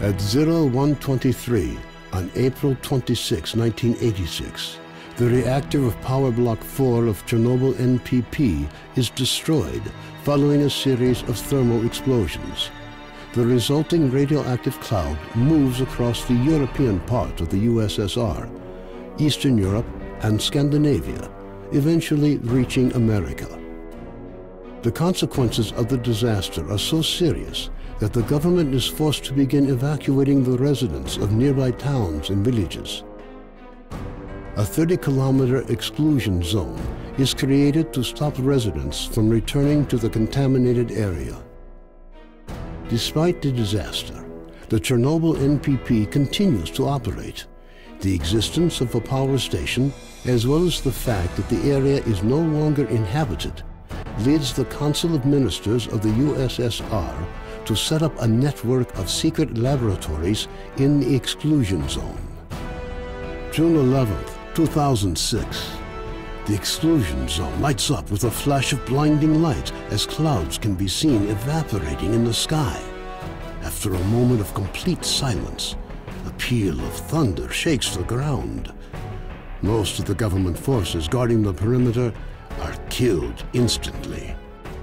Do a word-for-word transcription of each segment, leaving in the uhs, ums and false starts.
At zero one twenty-three on April twenty-sixth, nineteen eighty-six, the reactor of Power Block four of Chernobyl N P P is destroyed following a series of thermal explosions. The resulting radioactive cloud moves across the European part of the U S S R, Eastern Europe, and Scandinavia, eventually reaching America. The consequences of the disaster are so serious that the government is forced to begin evacuating the residents of nearby towns and villages. A thirty kilometer exclusion zone is created to stop residents from returning to the contaminated area. Despite the disaster, the Chernobyl N P P continues to operate. The existence of a power station, as well as the fact that the area is no longer inhabited, leads the Council of Ministers of the U S S R to set up a network of secret laboratories in the exclusion zone. June eleventh, two thousand six. The exclusion zone lights up with a flash of blinding light as clouds can be seen evaporating in the sky. After a moment of complete silence, a peal of thunder shakes the ground. Most of the government forces guarding the perimeter are killed instantly.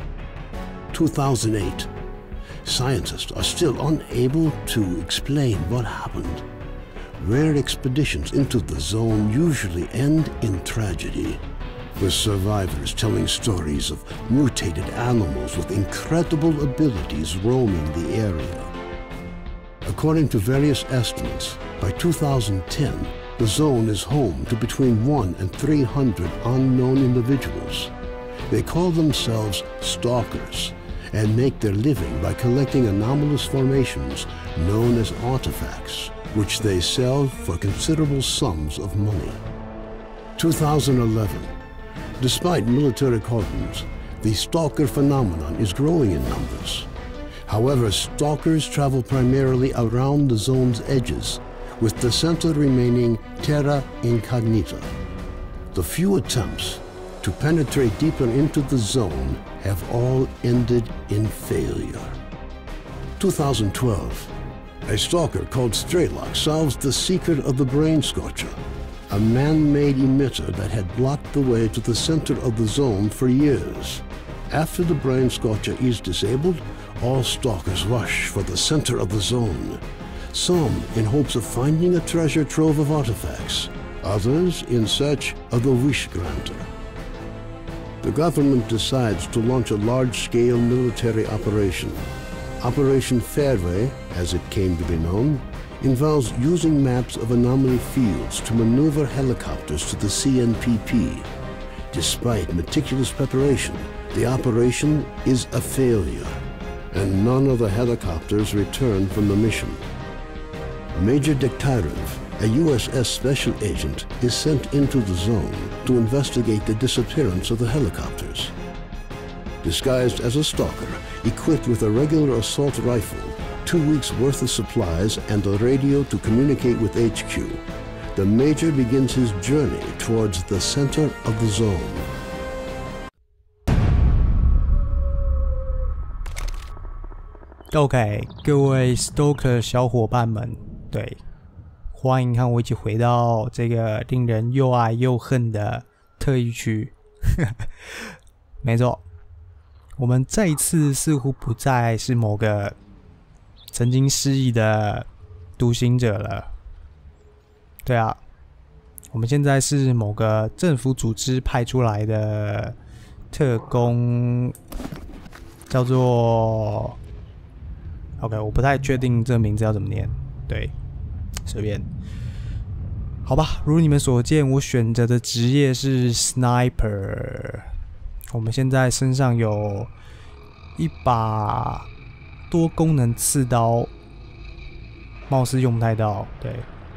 two thousand eight. Scientists are still unable to explain what happened. Rare expeditions into the zone usually end in tragedy, with survivors telling stories of mutated animals with incredible abilities roaming the area. According to various estimates, by two thousand ten, the zone is home to between one and three hundred unknown individuals. They call themselves stalkers and make their living by collecting anomalous formations known as artifacts, which they sell for considerable sums of money. two thousand eleven. Despite military cordons, the stalker phenomenon is growing in numbers. However, stalkers travel primarily around the zone's edges, with the center remaining terra incognita. The few attempts to penetrate deeper into the zone have all ended in failure. two thousand twelve. A stalker called Strelok solves the secret of the Brain Scorcher, a man-made emitter that had blocked the way to the center of the zone for years. After the Brain Scorcher is disabled, all stalkers rush for the center of the zone, some in hopes of finding a treasure trove of artifacts, others in search of the Wish Granter. The government decides to launch a large-scale military operation. Operation Fairway, as it came to be known, involves using maps of anomaly fields to maneuver helicopters to the C N P P. Despite meticulous preparation, the operation is a failure, and none of the helicopters return from the mission. Major Dektarov, a U S S special agent, is sent into the zone to investigate the disappearance of the helicopters. Disguised as a stalker, equipped with a regular assault rifle, two weeks' worth of supplies, and a radio to communicate with H Q, the Major begins his journey towards the center of the zone. OK， 各位 Stalker 小伙伴们，对，欢迎和我一起回到这个令人又爱又恨的特异区。没错，我们这一次似乎不再是某个曾经失忆的独行者了。对啊，我们现在是某个政府组织派出来的特工，叫做 OK， 我不太确定这个名字要怎么念。对，随便。好吧，如你们所见，我选择的职业是 Sniper。我们现在身上有一把多功能刺刀，貌似用不太到，对。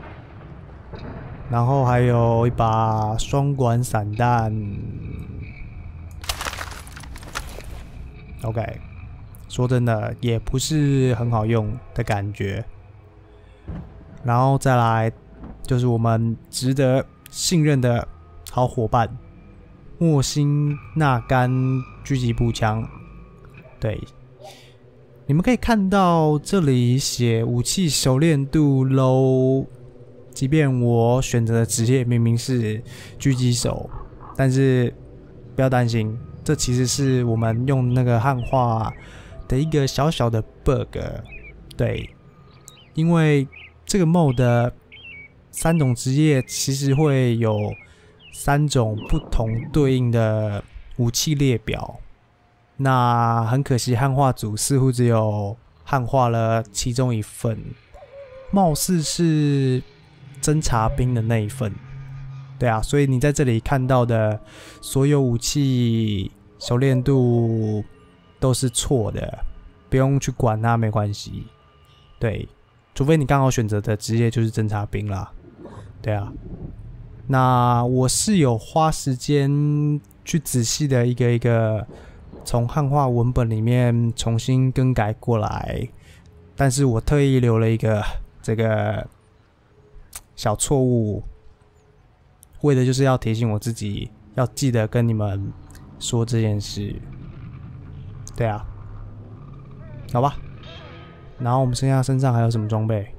然后还有一把双管散弹。OK， 说真的，也不是很好用的感觉。然后再来就是我们值得信任的好伙伴——莫辛纳甘狙击步枪。对， 你们可以看到这里写武器熟练度 low， 即便我选择的职业明明是狙击手，但是不要担心，这其实是我们用那个汉化的一个小小的 bug。对，因为这个 mode 的三种职业其实会有三种不同对应的武器列表。那很可惜，汉化组似乎只有汉化了其中一份，貌似是侦察兵的那一份。对啊，所以你在这里看到的所有武器熟练度都是错的，不用去管它，没关系。对，除非你刚好选择的职业就是侦察兵啦。对啊，那我是有花时间去仔细的一个一个从汉化文本里面重新更改过来，但是我特意留了一个这个小错误，为的就是要提醒我自己，要记得跟你们说这件事。对啊，好吧。然后我们剩下身上还有什么装备？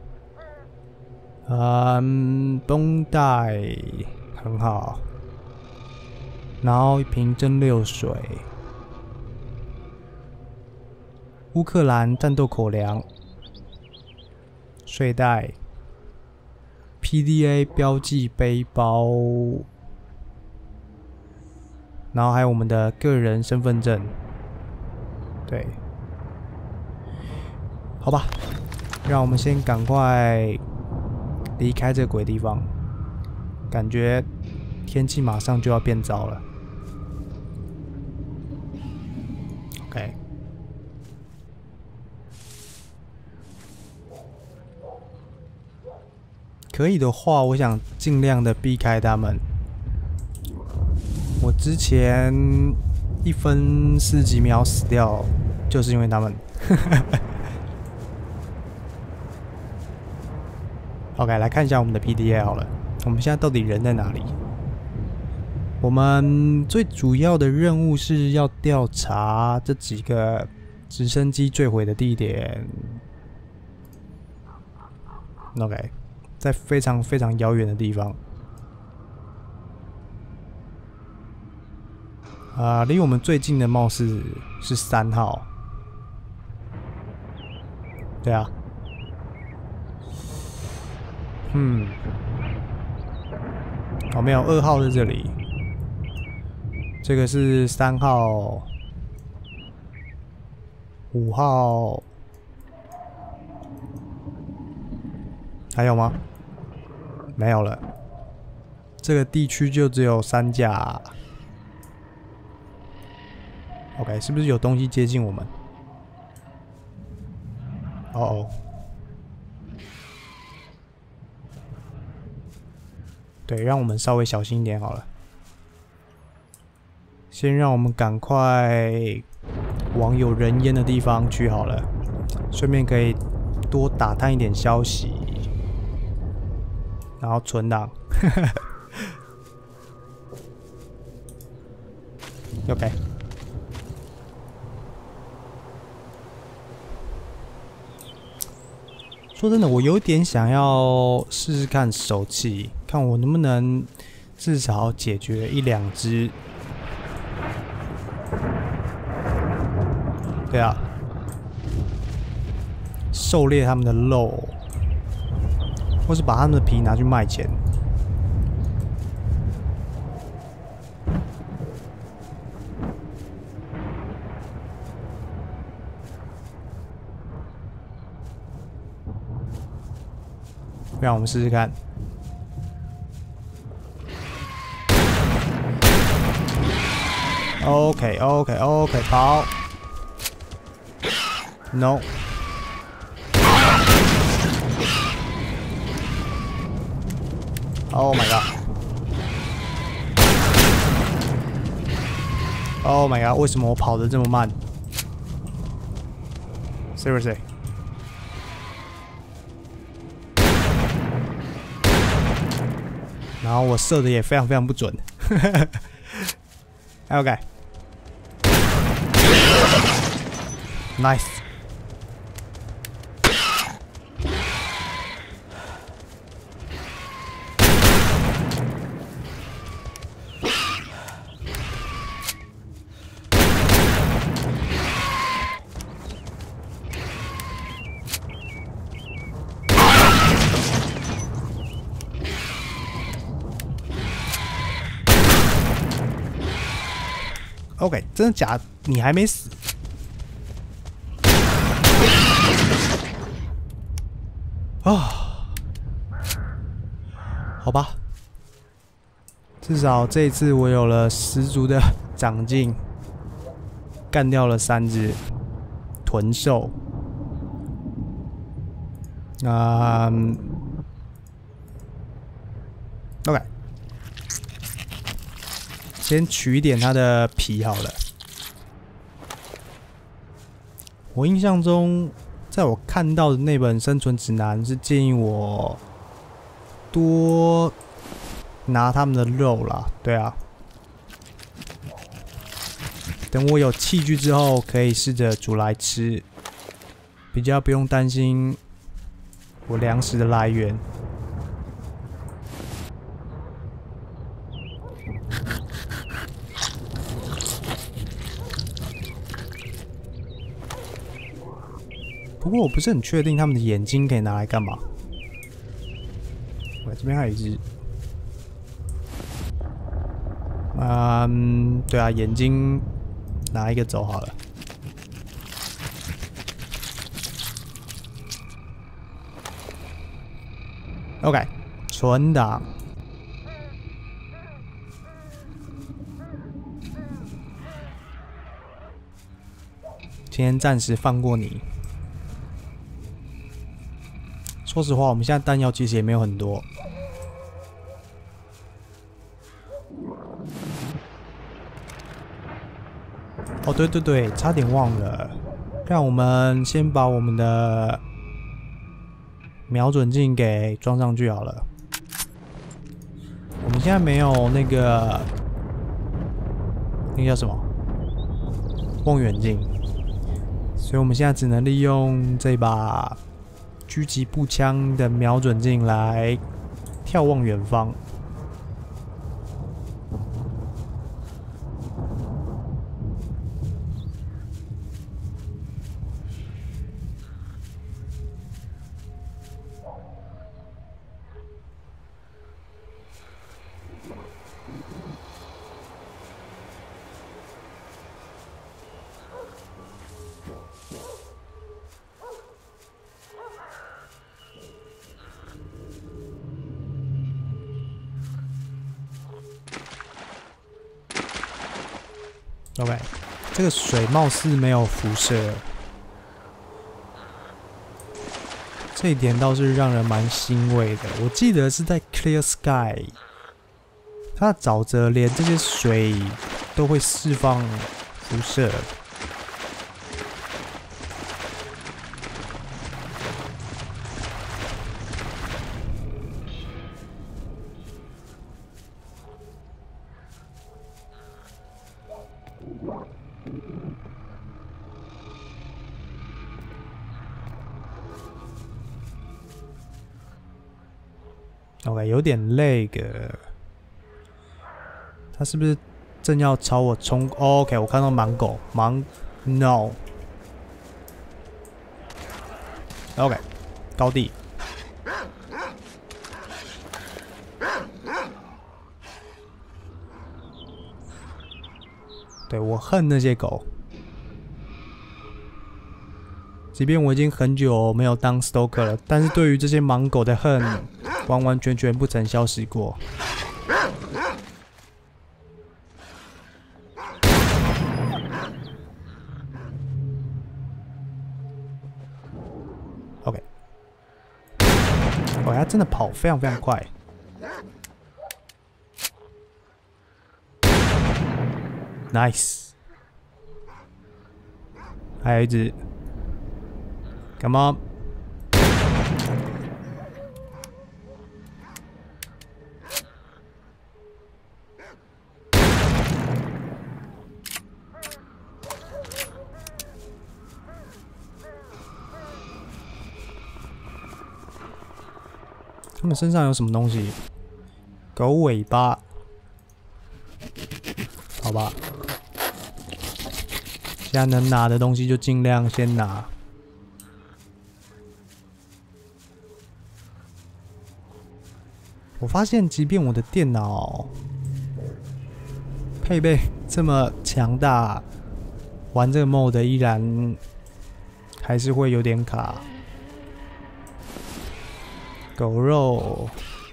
嗯，绷带很好，然后一瓶蒸馏水。乌克兰战斗口粮、睡袋、P D A 标记背包，然后还有我们的个人身份证。对，好吧，让我们先赶快离开这个鬼地方，感觉天气马上就要变糟了。OK。可以的话，我想尽量的避开他们。我之前一分四十几秒死掉，就是因为他们。OK， 来看一下我们的 P D A 好了。我们现在到底人在哪里？我们最主要的任务是要调查这几个直升机坠毁的地点。OK。在非常非常遥远的地方，啊、呃，离我们最近的貌似是三号。对啊，嗯，哦，没有，二号在这里，这个是三号，五号，还有吗？没有了，这个地区就只有三架。OK， 是不是有东西接近我们？哦哦，对，让我们稍微小心一点好了。先让我们赶快往有人烟的地方去好了，顺便可以多打探一点消息。然后存档，OK。说真的，我有点想要试试看手气，看我能不能至少解决一两只。对啊，狩猎他们的肉。或是把他们的皮拿去卖钱。让我们试试看。OK OK OK， 跑。No。Oh my god! Oh my god! 为什么我跑得这么慢 ？Seriously? 然后我射的也非常非常不准。OK. Nice. OK， 真的假的？你还没死？啊，好吧，至少这一次我有了十足的长进，干掉了三只豚兽。啊、嗯、，OK， 先取一点它的皮好了。我印象中，在我看到的那本生存指南是建议我多拿他们的肉啦，对啊。等我有器具之后，可以试着煮来吃，比较不用担心我粮食的来源。不过我不是很确定他们的眼睛可以拿来干嘛。喂，这边还有一只。嗯，对啊，眼睛拿一个走好了。OK， 存档。今天暂时放过你。说实话，我们现在弹药其实也没有很多。哦，对对对，差点忘了，让我们先把我们的瞄准镜给装上去好了。我们现在没有那个，那个叫什么？望远镜，所以我们现在只能利用这把狙击步枪的瞄准镜来眺望远方。OK， 这个水貌似没有辐射，这一点倒是让人蛮欣慰的。我记得是在 Clear Sky， 它的沼泽连这些水都会释放辐射。OK， 有点累个，他是不是正要朝我冲、哦、？OK， 我看到盲狗，盲 No。OK， 高地。对，我恨那些狗。即便我已经很久没有当 Stoker 了，但是对于这些盲狗的恨，完完全全不曾消失过。OK， 哦，它真的跑非常非常快。Nice， 还有一只。Come on！ 他们身上有什么东西？狗尾巴？好吧，现在能拿的东西就尽量先拿。我发现，即便我的电脑配备这么强大，玩这个 mode 依然还是会有点卡。狗肉。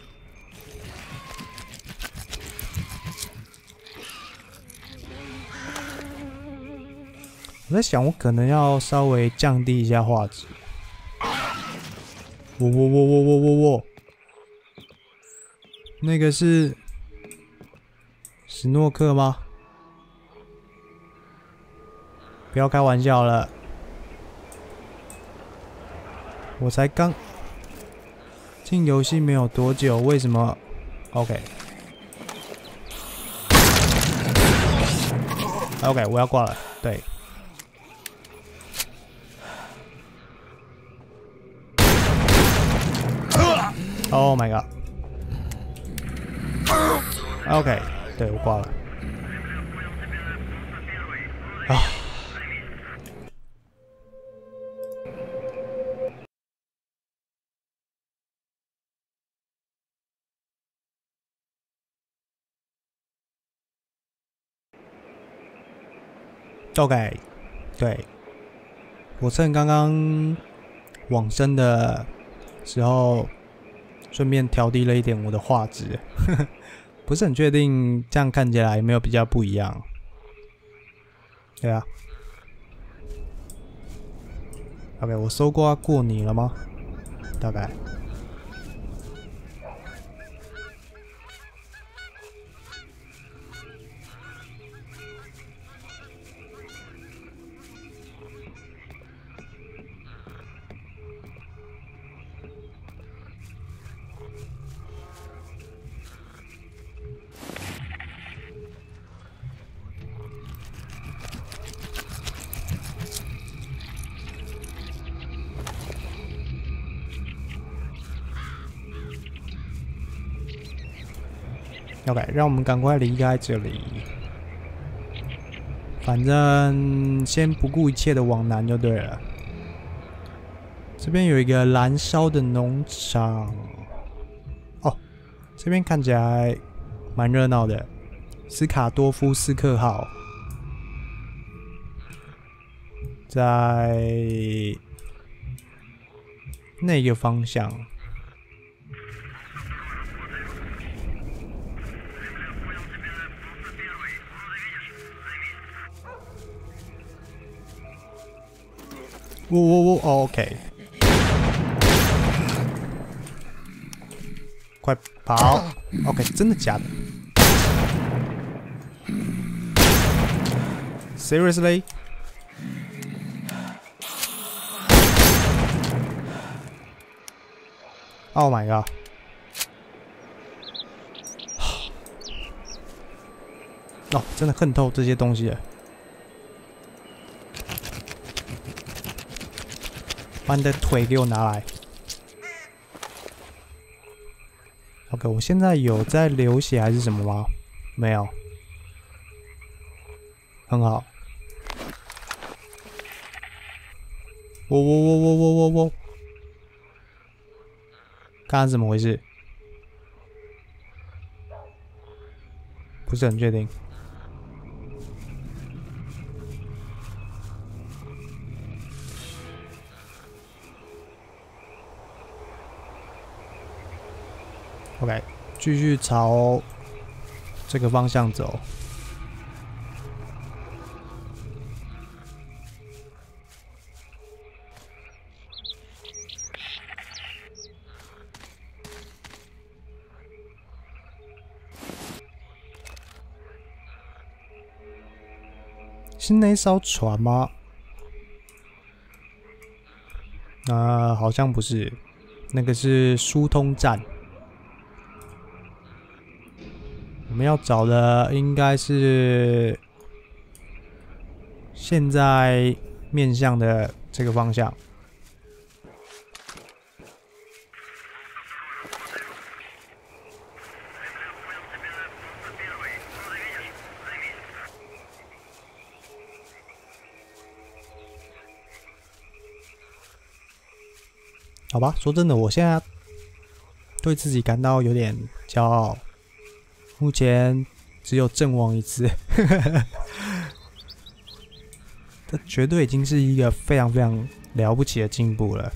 我在想，我可能要稍微降低一下画质。喔喔喔喔喔喔喔！那个是史诺克吗？不要开玩笑了，我才刚进游戏没有多久，为什么 ？OK OK， 我要挂了，对。 Oh my god! OK， 对我挂了。啊。OK， 对，我趁刚刚往生的时候。 顺便调低了一点我的画质，不是很确定这样看起来有没有比较不一样。对啊 ，OK， 我搜刮过你了吗？大概。OK， 让我们赶快离开这里。反正先不顾一切的往南就对了。这边有一个燃烧的农场。哦，这边看起来蛮热闹的。斯卡多夫斯克号在那个方向。 喔喔喔 ，OK， 快跑 ！OK， 真的假的 ？Seriously？ Oh my god！ 哦，真的恨透这些东西了。 把你的腿给我拿来 ！OK， 我现在有在流血还是什么吗？没有，很好。喔喔喔喔喔喔喔！刚刚怎么回事？不是很确定。 OK， 继续朝这个方向走。是那艘船吗？啊、呃，好像不是，那个是疏通站。 我们要找的应该是现在面向的这个方向。好吧，说真的，我现在对自己感到有点骄傲。 目前只有阵亡一次， 这绝对已经是一个非常非常了不起的进步了。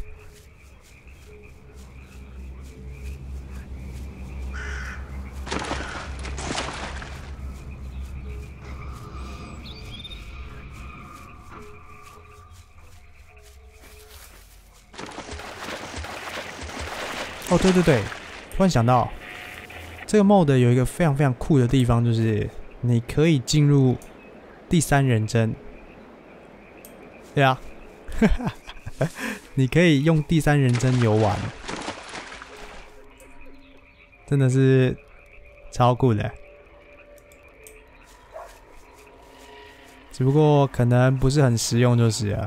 哦，对对对，突然想到，这个 mod 有一个非常非常酷的地方，就是你可以进入第三人称。对啊，你可以用第三人称游玩，真的是超酷的。只不过可能不是很实用就是了。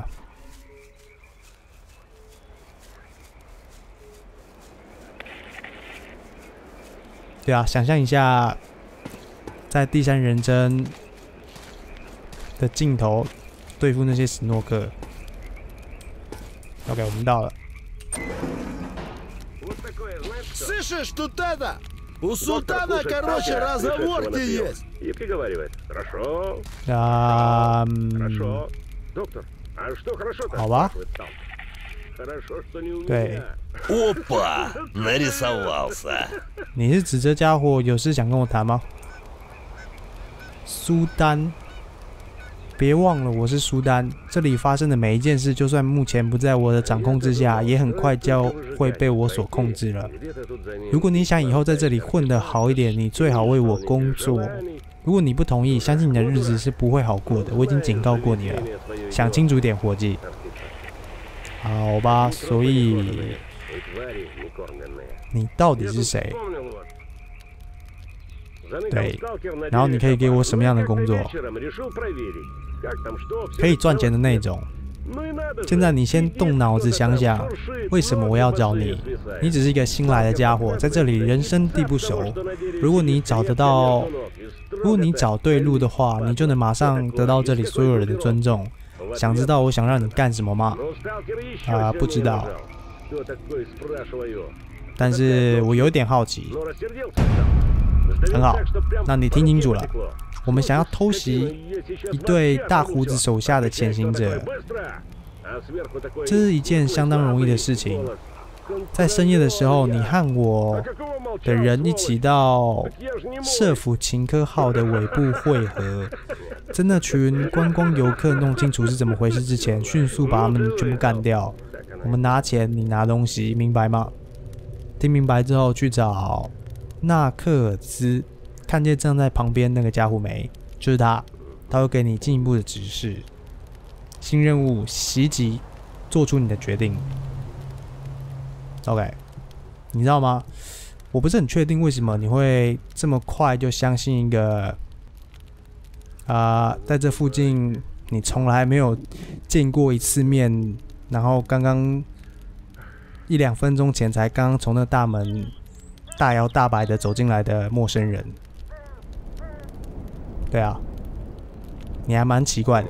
对啊，想象一下，在第三人称的镜头对付那些史诺克。OK， 我们到了。 Слышишь, тут это? У султана, короче, разговорки есть. И приговаривает. Хорошо. А, Хорошо. Доктор, а что хорошо-то? 好吧。 Хорошо, что не у меня. Опа! Нарисовался. 你是指这家伙有事想跟我谈吗？苏丹，别忘了我是苏丹。这里发生的每一件事，就算目前不在我的掌控之下，也很快就会被我所控制了。如果你想以后在这里混得好一点，你最好为我工作。如果你不同意，相信你的日子是不会好过的。我已经警告过你了，想清楚点，伙计。好吧，所以你到底是谁？对，然后你可以给我什么样的工作？可以赚钱的那种。现在你先动脑子想想，为什么我要找你？你只是一个新来的家伙，在这里人生地不熟。如果你找得到，如果你找对路的话，你就能马上得到这里所有人的尊重。想知道我想让你干什么吗？啊、呃，不知道。但是我有点好奇。很好，那你听清楚了。我们想要偷袭一对大胡子手下的潜行者，这是一件相当容易的事情。在深夜的时候，你和我的人一起到社府秦科号的尾部汇合，在那群观光游客弄清楚是怎么回事之前，迅速把他们全部干掉。我们拿钱，你拿东西，明白吗？听明白之后，去找纳克尔兹，看见站在旁边那个家伙没？就是他，他会给你进一步的指示。新任务：袭击，做出你的决定。OK， 你知道吗？我不是很确定为什么你会这么快就相信一个啊、呃，在这附近你从来没有见过一次面，然后刚刚一两分钟前才刚刚从那大门大摇大摆的走进来的陌生人。对啊，你还蛮奇怪的。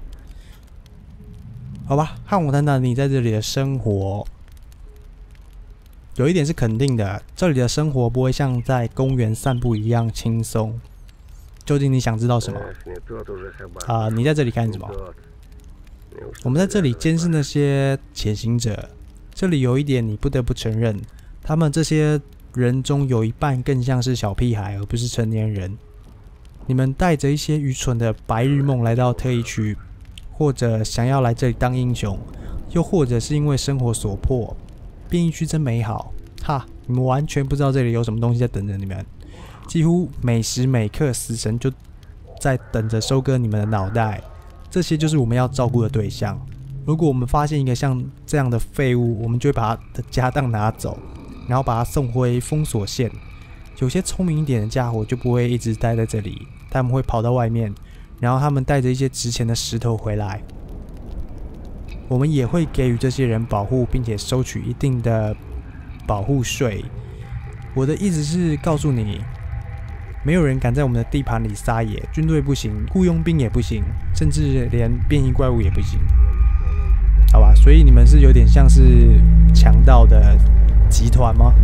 好吧，和我谈谈你在这里的生活。有一点是肯定的，这里的生活不会像在公园散步一样轻松。究竟你想知道什么？啊、呃，你在这里干什么？我们在这里监视那些潜行者。这里有一点你不得不承认，他们这些人中有一半更像是小屁孩，而不是成年人。你们带着一些愚蠢的白日梦来到特异区，或者想要来这里当英雄，又或者是因为生活所迫。变异区真美好，哈！你们完全不知道这里有什么东西在等着你们，几乎每时每刻死神就在等着收割你们的脑袋。这些就是我们要照顾的对象。如果我们发现一个像这样的废物，我们就会把他的家当拿走，然后把他送回封锁线。有些聪明一点的家伙就不会一直待在这里，他们会跑到外面，然后他们带着一些值钱的石头回来。我们也会给予这些人保护，并且收取一定的保护税。我的意思是告诉你，没有人敢在我们的地盘里撒野，军队不行，雇佣兵也不行，甚至连变异怪物也不行。好吧，所以你们是有点像是强盗的集团吗？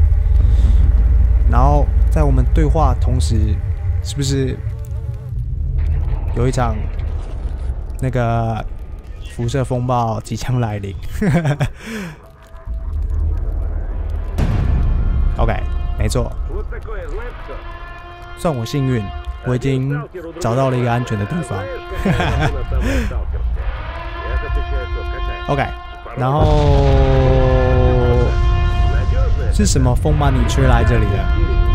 然后在我们对话同时，是不是有一场那个辐射风暴即将来临。OK， 没错，算我幸运，我已经找到了一个安全的地方。OK， 然后是什么风把你吹来这里的？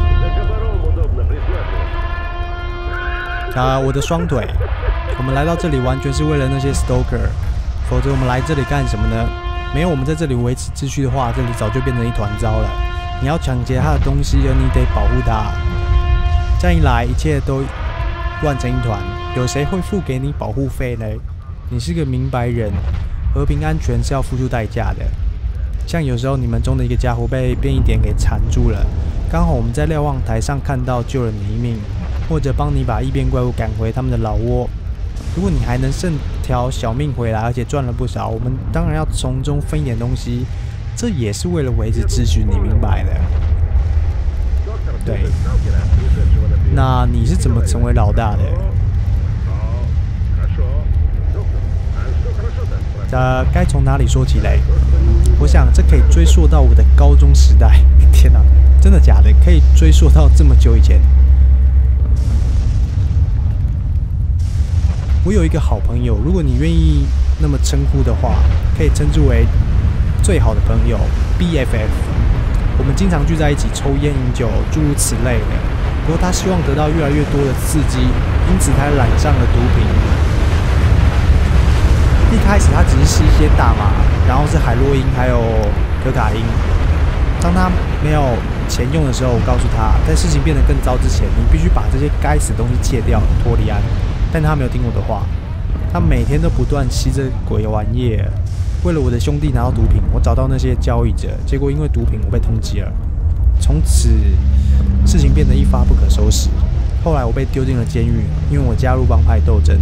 啊，我的双腿。我们来到这里完全是为了那些 Stalker， 否则我们来这里干什么呢？没有我们在这里维持秩序的话，这里早就变成一团糟了。你要抢劫他的东西，而你得保护他。这样一来，一切都乱成一团。有谁会付给你保护费呢？你是个明白人，和平安全是要付出代价的。像有时候你们中的一个家伙被变异点给缠住了，刚好我们在瞭望台上看到，救了你一命，或者帮你把异变怪物赶回他们的老窝。如果你还能剩条小命回来，而且赚了不少，我们当然要从中分一点东西，这也是为了维持秩序，你明白的。对，那你是怎么成为老大的？呃，该从哪里说起嘞？我想这可以追溯到我的高中时代。天哪，真的假的？可以追溯到这么久以前？我有一个好朋友，如果你愿意那么称呼的话，可以称之为最好的朋友 B F F。我们经常聚在一起抽烟饮酒，诸如此类的。不过他希望得到越来越多的刺激，因此他染上了毒品。一开始他只是吸一些大麻，然后是海洛因还有可卡因。当他没有钱用的时候，我告诉他，在事情变得更糟之前，你必须把这些该死的东西戒掉，脱离安。但他没有听我的话，他每天都不断吸这鬼玩意。为了我的兄弟拿到毒品，我找到那些交易者，结果因为毒品我被通缉了。从此事情变得一发不可收拾。后来我被丢进了监狱，因为我加入帮派斗争，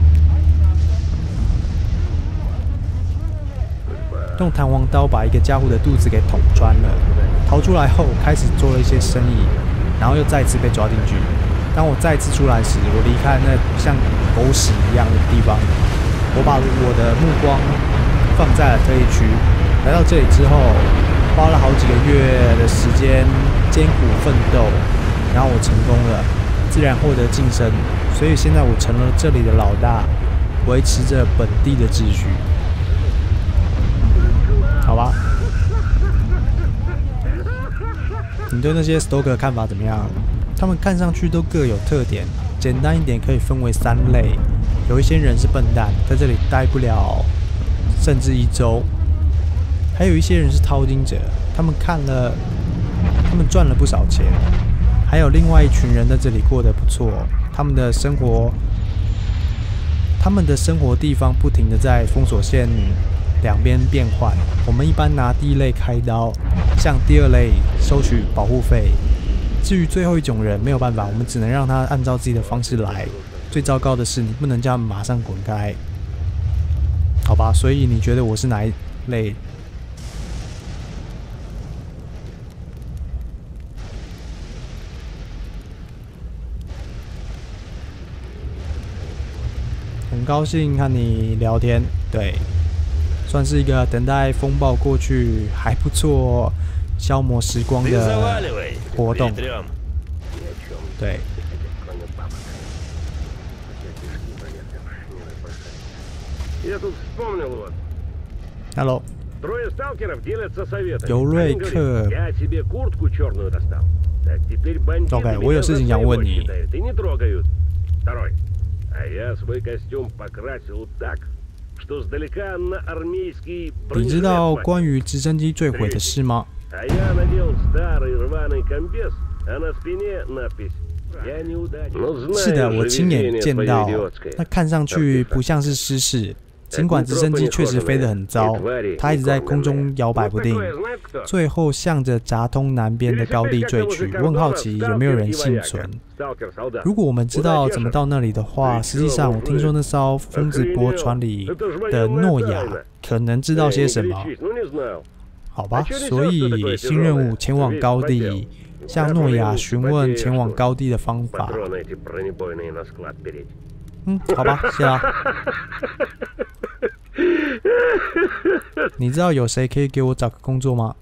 用弹簧刀把一个家伙的肚子给捅穿了。逃出来后，开始做了一些生意，然后又再次被抓进去。当我再次出来时，我离开那像狗屎一样的地方。我把我的目光放在了特异区。来到这里之后，花了好几个月的时间艰苦奋斗，然后我成功了，自然获得晋升。所以现在我成了这里的老大，维持着本地的秩序。好吧，你对那些 Stalker 看法怎么样？他们看上去都各有特点，简单一点可以分为三类。有一些人是笨蛋，在这里待不了甚至一周；还有一些人是淘金者，他们看了，他们赚了不少钱；还有另外一群人在这里过得不错，他们的生活，他们的生活地方不停地在封锁线两边变换。我们一般拿第一类开刀，向第二类收取保护费。至于最后一种人，没有办法，我们只能让他按照自己的方式来。最糟糕的是，你不能叫他们马上滚开，好吧？所以你觉得我是哪一类？很高兴和你聊天，对，算是一个等待风暴过去还不错。消磨时光的活动，对。Hello。尤瑞克。OK， 我有事情想问你。你知道关于直升机坠毁的事吗？是的，我亲眼见到，那看上去不像是失事。尽管直升机确实飞得很糟，它一直在空中摇摆不定，最后向着扎通南边的高地坠去。我很好奇有没有人幸存。如果我们知道怎么到那里的话，实际上我听说那艘疯子波船里的诺亚可能知道些什么。好吧，所以新任务前往高地，向诺亚询问前往高地的方法。 嗯，好吧，谢啦。你知道有谁可以给我找个工作吗？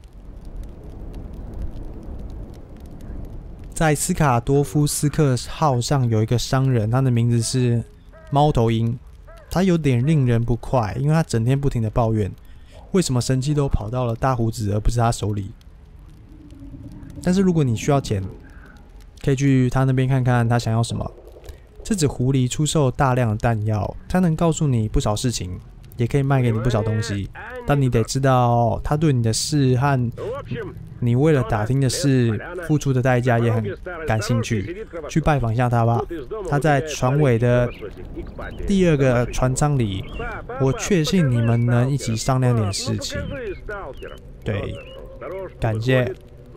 在斯卡多夫斯克号上有一个商人，他的名字是猫头鹰。他有点令人不快，因为他整天不停的抱怨，为什么神器都跑到了大胡子而不是他手里。但是如果你需要钱，可以去他那边看看他想要什么。这只狐狸出售大量的弹药，它能告诉你不少事情，也可以卖给你不少东西，但你得知道他对你的事和你为了打听的事付出的代价也很感兴趣，去拜访一下他吧。他在船尾的第二个船舱里，我确信你们能一起商量点事情。对，感谢。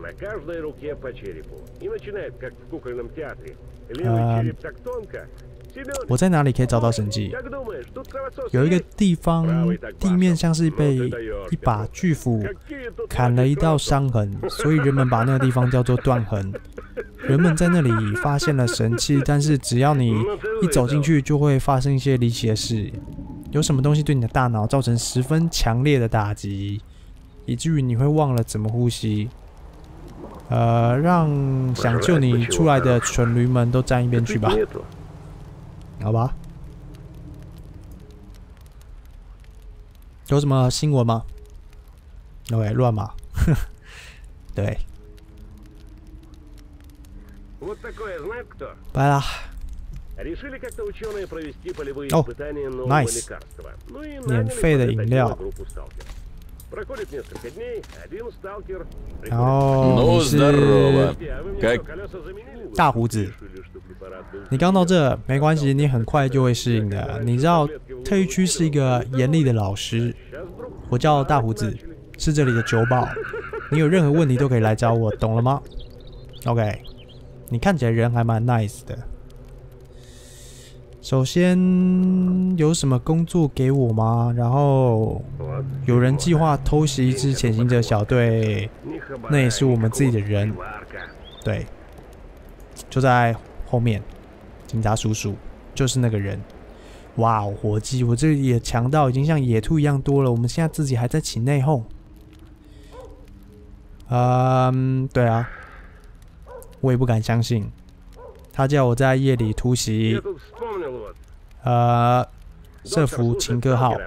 呃，我在哪里可以找到神迹？有一个地方地面像是被一把巨斧砍了一道伤痕，所以人们把那个地方叫做断痕。人们在那里发现了神器，但是只要你一走进去，就会发生一些离奇的事。有什么东西对你的大脑造成十分强烈的打击，以至于你会忘了怎么呼吸。呃，让想救你出来的蠢驴们都站一边去吧。好吧。有什么新闻吗 ？OK， 乱码。对。拜啦。哦 ，nice， 免费的饮料。然后你是大胡子，你刚到这没关系，你很快就会适应的。你知道特育区是一个严厉的老师，我叫大胡子，是这里的酒保。你有任何问题都可以来找我，懂了吗 ？OK， 你看起来人还蛮 nice 的。首先，有什么工作给我吗？然后有人计划偷袭一支潜行者小队，那也是我们自己的人。对，就在后面，警察叔叔就是那个人。哇哦，伙计，我这里的强盗已经像野兔一样多了，我们现在自己还在起内讧。嗯，对啊，我也不敢相信。他叫我在夜里突袭，呃，瑟福琴科号。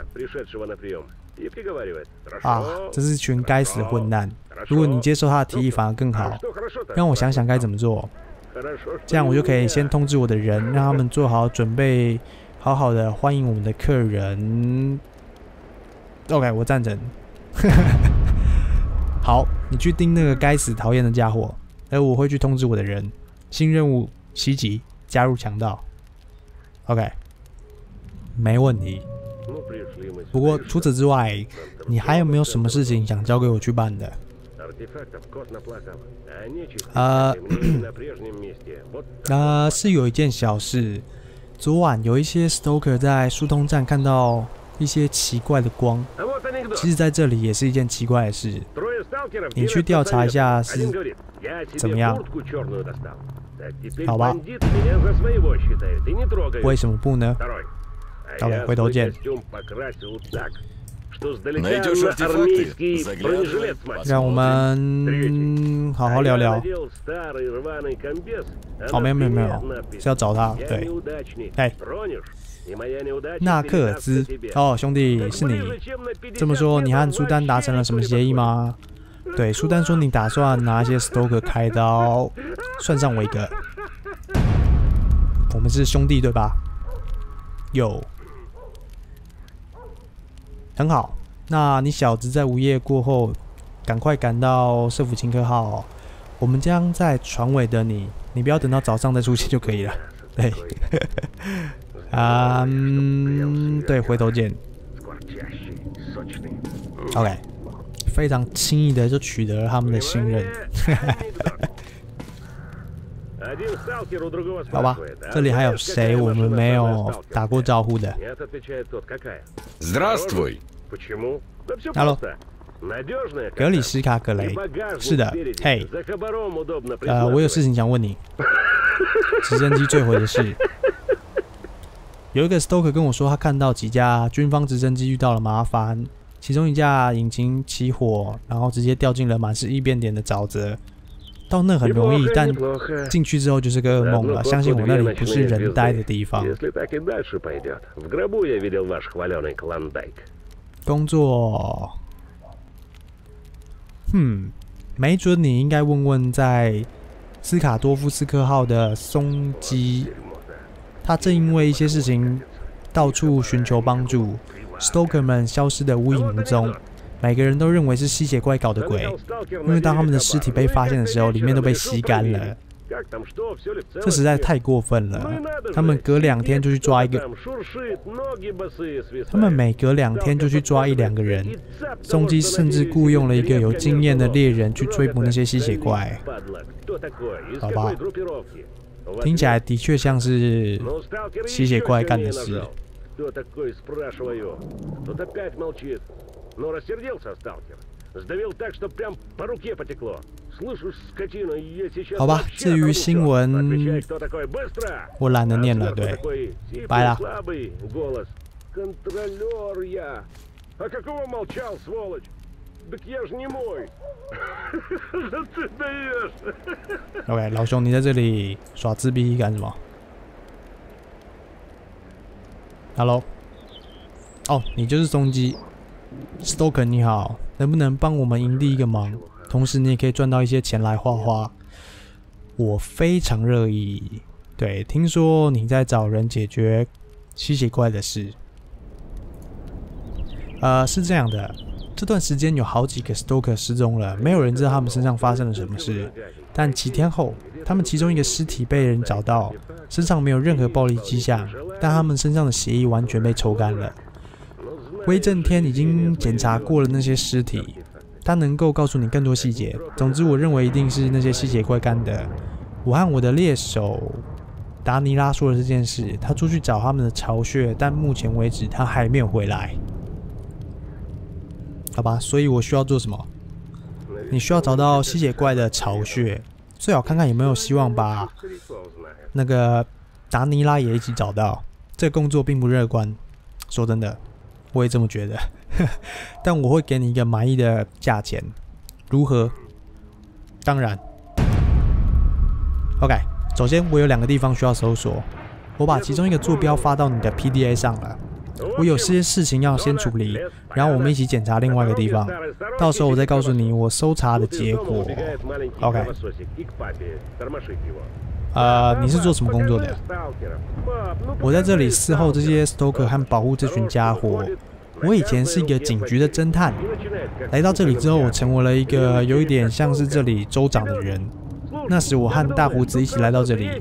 啊，这是群该死的混蛋！如果你接受他的提议，反而更好。让我想想该怎么做，这样我就可以先通知我的人，让他们做好准备，好好的欢迎我们的客人。OK， 我赞成。好，你去盯那个该死讨厌的家伙，而我会去通知我的人。新任务。袭击，加入强盗。OK， 没问题。不过除此之外，你还有没有什么事情想交给我去办的？呃，呃，是有一件小事。昨晚有一些 Stalker 在疏通站看到一些奇怪的光，其实在这里也是一件奇怪的事。你去调查一下是怎么样？好吧，为什么不呢 ？OK， 回头见。让我们好好聊聊。哦，没有没有没有，是要找他。对，哎，纳克尔兹。哦，兄弟，是你。这么说，你和苏丹达成了什么协议吗？对，苏丹说你打算拿一些 Stalker 开刀，算上我一个。我们是兄弟对吧？有，很好。那你小子在午夜过后，赶快赶到瑟福琴科号，我们将在船尾等你。你不要等到早上再出现就可以了。对，啊、嗯，对，回头见。OK。非常轻易的就取得了他们的信任，好吧，这里还有谁我们没有打过招呼的 ？Здравствуй。 Hello， 格里斯卡格雷，是的，嘿，呃，我有事情想问你，直升机坠毁的事。 有一个 Stoker 跟我说，他看到几架军方直升机遇到了麻烦，其中一架引擎起火，然后直接掉进了满是异变点的沼泽。到那很容易，但进去之后就是个噩梦了。相信我，那里不是人待的地方。工作，hmm，没准你应该问问在斯卡多夫斯克号的松基，他正因为一些事情到处寻求帮助 ，Stoker 们消失的无影无踪。每个人都认为是吸血怪搞的鬼，因为当他们的尸体被发现的时候，里面都被吸干了。这实在太过分了。他们隔两天就去抓一个，他们每隔两天就去抓一两个人。松基甚至雇佣了一个有经验的猎人去追捕那些吸血怪。好吧，听起来的确像是吸血怪干的事。 Но рассердился сталкер. Сдавил так, что прям по руке потекло. Слышишь, скотина, я сейчас... 好吧，至于新闻，我懒得念了，对，拜了。 Контролер я. А какого молчал, сволочь? Так я ж не мой. Ты даешь. OK， 老兄，你在这里耍自闭干什么 ？Hello。哦，你就是松基。Stoker 你好，能不能帮我们营地一个忙？同时你也可以赚到一些钱来花花。我非常乐意。对，听说你在找人解决吸血怪的事。呃，是这样的，这段时间有好几个 Stoker 失踪了，没有人知道他们身上发生了什么事。但几天后，他们其中一个尸体被人找到，身上没有任何暴力迹象，但他们身上的血液完全被抽干了。威震天已经检查过了那些尸体，他能够告诉你更多细节。总之，我认为一定是那些吸血怪干的。我和我的猎手达尼拉说了这件事，他出去找他们的巢穴，但目前为止他还没有回来。好吧，所以我需要做什么？你需要找到吸血怪的巢穴，最好看看有没有希望把那个达尼拉也一起找到。这个工作并不乐观，说真的。我也这么觉得，但我会给你一个满意的价钱，如何？当然。OK， 首先我有两个地方需要搜索，我把其中一个坐标发到你的 P D A 上了。我有些事情要先处理，然后我们一起检查另外一个地方，到时候我再告诉你我搜查的结果。OK。呃，你是做什么工作的？我在这里伺候这些 Stoker 和保护这群家伙。我以前是一个警局的侦探，来到这里之后，我成为了一个有一点像是这里州长的人。那时我和大胡子一起来到这里，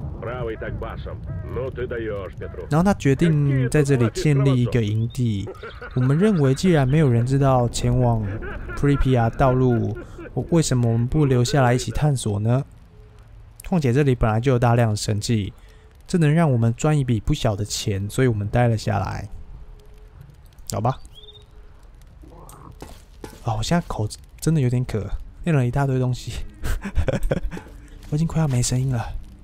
然后他决定在这里建立一个营地。我们认为，既然没有人知道前往 Pripyat 道路，为什么我们不留下来一起探索呢？况且这里本来就有大量的神器，这能让我们赚一笔不小的钱，所以我们待了下来。好吧。哦，我现在口真的有点渴，念了一大堆东西，我已经快要没声音了。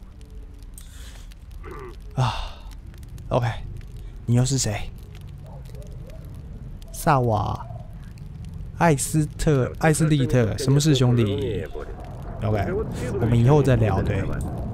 啊 ，OK， 你又是谁？萨瓦、艾斯特、艾斯利特，什么是兄弟？ OK， 我们以后再聊。对，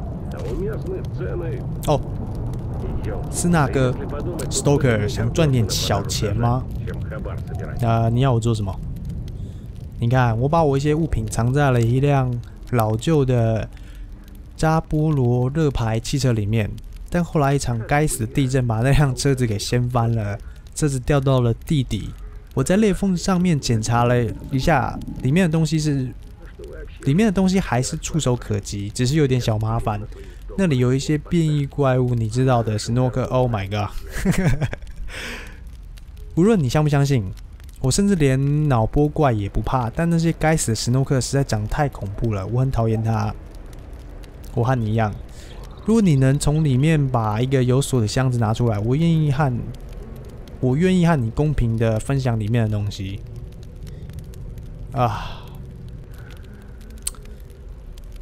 哦，是那个 Stoker 想赚点小钱吗？呃，你要我做什么？你看，我把我一些物品藏在了一辆老旧的扎波罗热牌汽车里面，但后来一场该死的地震把那辆车子给掀翻了，车子掉到了地底。我在裂缝上面检查了一下，里面的东西是。 里面的东西还是触手可及，只是有点小麻烦。那里有一些变异怪物，你知道的，史诺克。Oh my god！ 无论你相不相信，我甚至连脑波怪也不怕。但那些该死的史诺克实在长得太恐怖了，我很讨厌它。我和你一样，如果你能从里面把一个有锁的箱子拿出来，我愿意和我愿意和你公平的分享里面的东西。啊。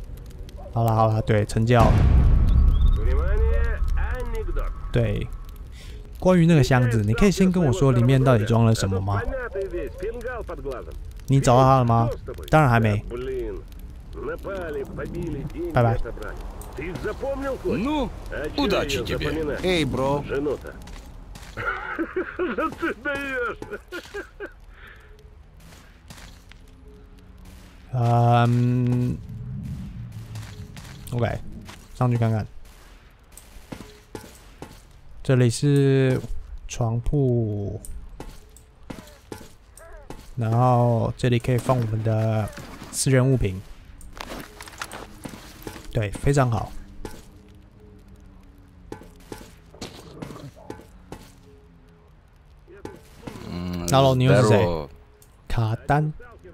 好啦好啦，对，成交。对， 关于那个箱子，你可以先跟我说里面到底装了什么吗？你找到它了吗？当然还没。拜拜。 Ну, удачи тебе. Эй, бро. Ты даешь. 嗯 ，OK， 上去看看。这里是床铺，然后这里可以放我们的私人物品。对，非常好。Hello， 你又是谁？卡丹。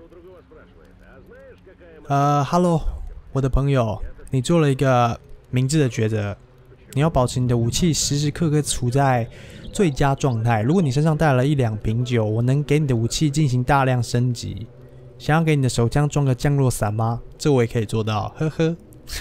呃 ，Hello， 我的朋友，你做了一个明智的抉择。你要保持你的武器时时刻刻处在最佳状态。如果你身上带了一两瓶酒，我能给你的武器进行大量升级。想要给你的手枪装个降落伞吗？这我也可以做到，呵呵。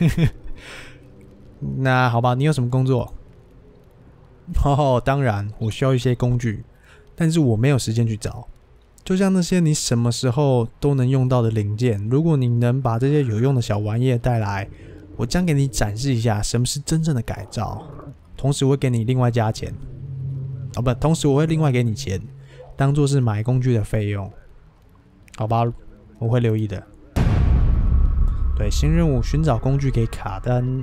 那好吧，你有什么工作？哦，当然，我需要一些工具，但是我没有时间去找。就像那些你什么时候都能用到的零件，如果你能把这些有用的小玩意带来，我将给你展示一下什么是真正的改造。同时，我会给你另外加钱。哦，不，同时我会另外给你钱，当做是买工具的费用。好吧，我会留意的。对，新任务寻找工具给卡丹。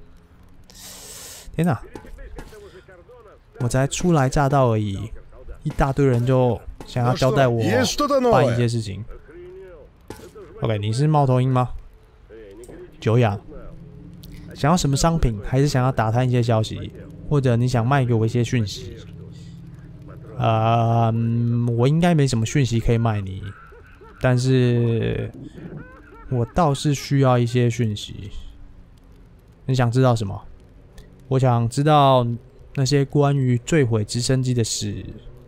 天哪！我才初来乍到而已，一大堆人就想要交代我办一些事情。OK， 你是猫头鹰吗？久仰。想要什么商品，还是想要打探一些消息，或者你想卖给我一些讯息？呃、嗯，我应该没什么讯息可以卖你，但是我倒是需要一些讯息。你想知道什么？我想知道那些关于坠毁直升机的事。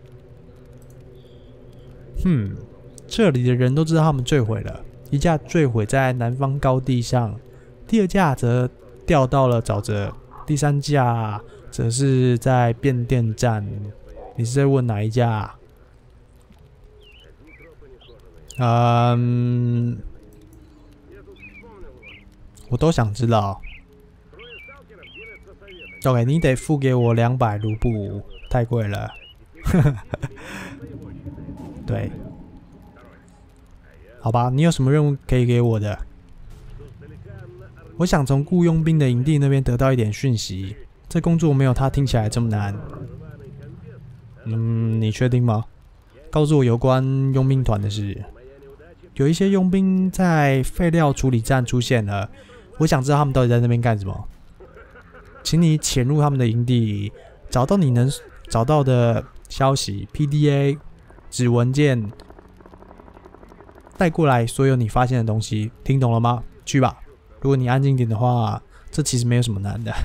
哼，这里的人都知道他们坠毁了，一架坠毁在南方高地上，第二架则掉到了沼泽，第三架则是在变电站。你是在问哪一架？嗯，我都想知道。OK， 你得付给我两百卢布，太贵了。对，好吧，你有什么任务可以给我的？我想从雇佣兵的营地那边得到一点讯息。这工作没有他听起来这么难。嗯，你确定吗？告诉我有关佣兵团的事。有一些佣兵在废料处理站出现了，我想知道他们到底在那边干什么。请你潜入他们的营地，找到你能找到的消息 ，P D A、指纹件，带过来所有你发现的东西，听懂了吗？去吧。如果你安静点的话，这其实没有什么难的，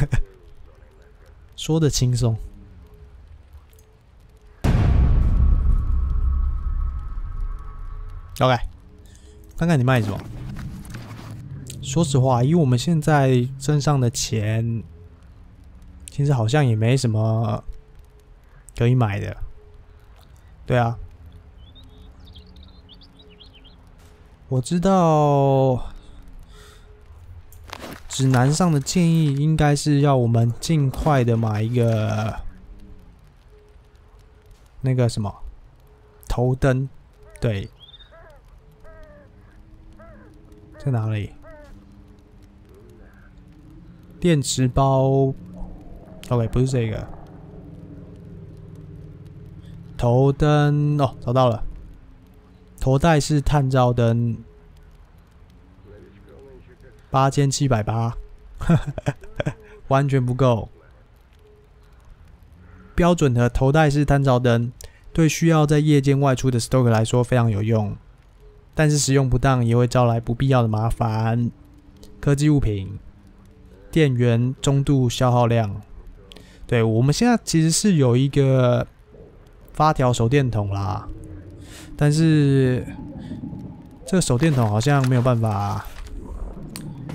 说得轻松。OK， 看看你卖什么。说实话，以我们现在身上的钱，其实好像也没什么可以买的。对啊，我知道指南上的建议应该是要我们尽快的买一个那个什么头灯，对。在哪里？电池包 ，OK， 不是这个。头灯哦，找到了。头戴式探照灯，八千七百八，完全不够。标准的头戴式探照灯对需要在夜间外出的 Stoker 来说非常有用。但是使用不当也会招来不必要的麻烦。科技物品，电源中度消耗量。对，我们现在其实是有一个发条手电筒啦，但是这个手电筒好像没有办法，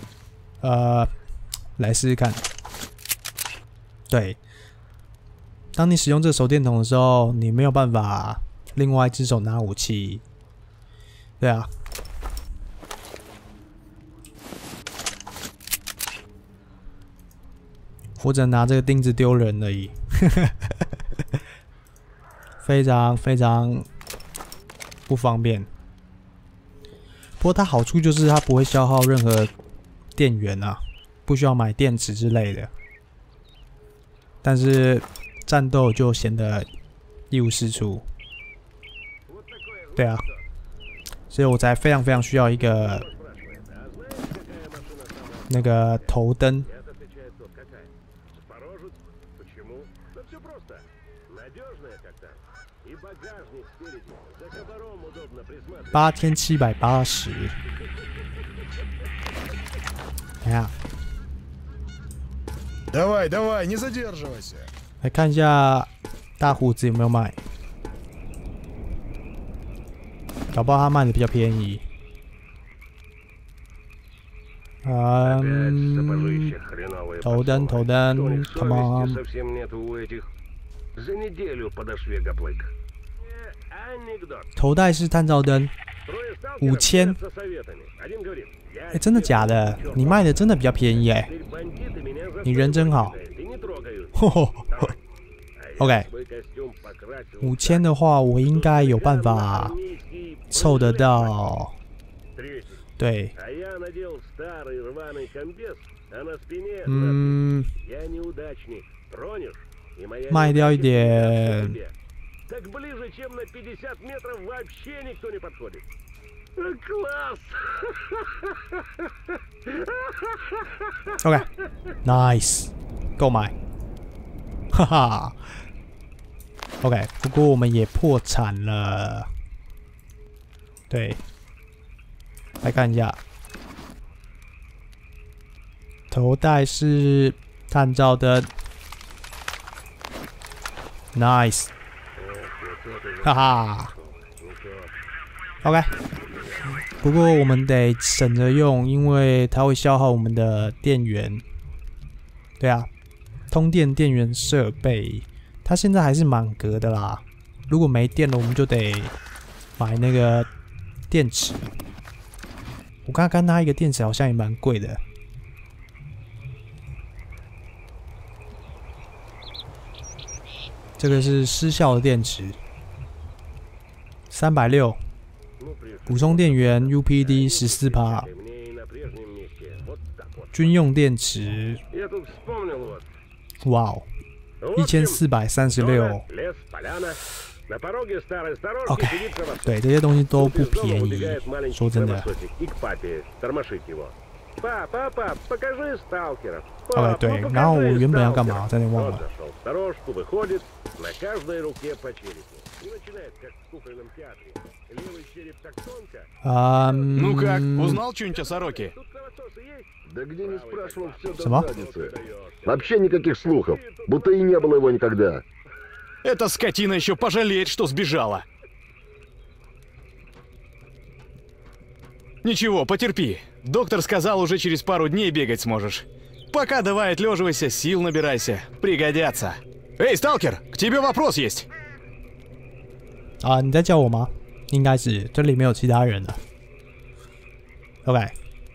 呃，来试试看。对， 当你使用这个手电筒的时候，你没有办法另外一只手拿武器。对啊。或者拿这个钉子丢人而已，非常非常不方便。不过它好处就是它不会消耗任何电源啊，不需要买电池之类的。但是战斗就显得一无是处。对啊，所以我才非常非常需要一个那个头灯。八千七百八十，等一下， Давай, давай, не задерживайся. 来看一下大胡子有没有卖，搞不好他卖的比较便宜。嗯，头灯，头灯 ，Come on。 头戴式探照灯，五千。哎，真的假的？你卖的真的比较便宜哎，你人真好。OK， 五千的话，我应该有办法凑得到。对，嗯，卖掉一点。 Так ближе, чем на пятьдесят метров, вообще никто не подходит. Класс! OK, nice， 购买，哈哈。OK， 不过我们也破产了。对，来看一下，头戴式探照灯 ，nice。 哈哈 ，OK。不过我们得省着用，因为它会消耗我们的电源。对啊，通电电源设备，它现在还是满格的啦。如果没电了，我们就得买那个电池。我刚刚看它一个电池好像也蛮贵的。这个是失效的电池。 三百六，补充电源 U P D 十四趴，军用电池，哇哦，一千四百三十六。OK， 对，这些东西都不便宜，说真的。OK， 对，然后我原本要干嘛？差点忘了。 Um, ну как, узнал что-нибудь о сороке? Да где не спрашивал, все Сама? до задницы. Вообще никаких слухов, будто и не было его никогда. Эта скотина еще пожалеет, что сбежала. Ничего, потерпи. Доктор сказал, уже через пару дней бегать сможешь. Пока давай отлеживайся, сил набирайся. Пригодятся. Эй, сталкер, к тебе вопрос есть. 啊，你在叫我吗？应该是，这里没有其他人了。OK，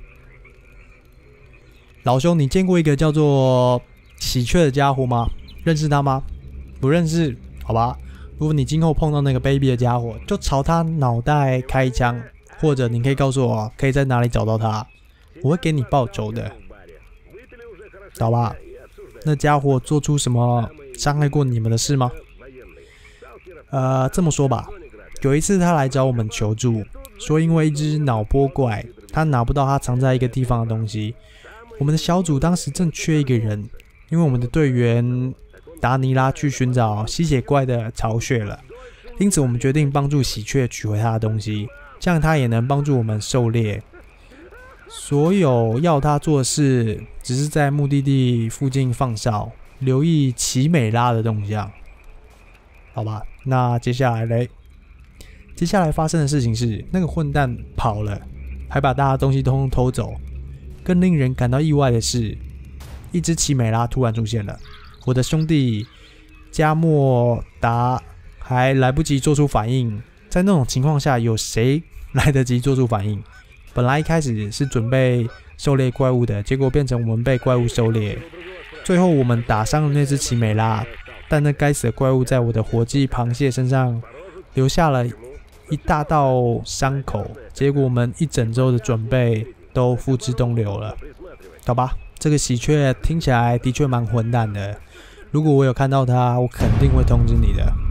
老兄，你见过一个叫做喜鹊的家伙吗？认识他吗？不认识，好吧。如果你今后碰到那个卑鄙的家伙，就朝他脑袋开一枪，或者你可以告诉我可以在哪里找到他，我会给你报酬的，好吧？那家伙做出什么伤害过你们的事吗？ 呃，这么说吧，有一次他来找我们求助，说因为一只脑波怪，他拿不到他藏在一个地方的东西。我们的小组当时正缺一个人，因为我们的队员达尼拉去寻找吸血怪的巢穴了，因此我们决定帮助喜鹊取回他的东西，这样他也能帮助我们狩猎。所有要他做的事，只是在目的地附近放哨，留意奇美拉的动向。 好吧，那接下来嘞？接下来发生的事情是，那个混蛋跑了，还把大家东西通通偷走。更令人感到意外的是，一只奇美拉突然出现了。我的兄弟加莫达还来不及做出反应。在那种情况下，有谁来得及做出反应？本来一开始是准备狩猎怪物的，结果变成我们被怪物狩猎。最后我们打伤了那只奇美拉，但那该死的怪物在我的火鸡螃蟹身上留下了一大道伤口，结果我们一整周的准备都付之东流了。好吧，这个喜鹊听起来的确蛮混蛋的。如果我有看到它，我肯定会通知你的。